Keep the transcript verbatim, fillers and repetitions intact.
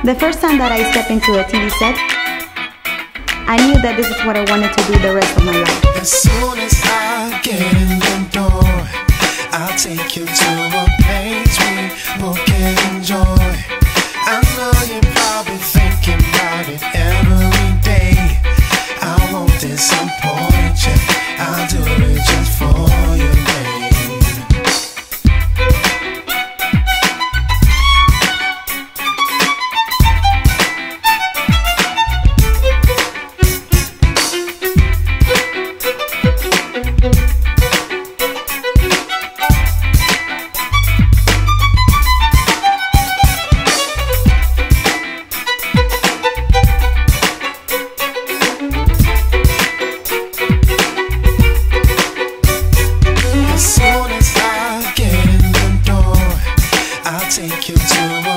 The first time that I stepped into a T V set, I knew that this is what I wanted to do the rest of my life. As soon as I get in the door, I'll take you to a place we both can enjoy. I know you're probably thinking about it every day. I won't disappoint you, I'll do it just for you, babe. As soon as I get in the door, I'll take you to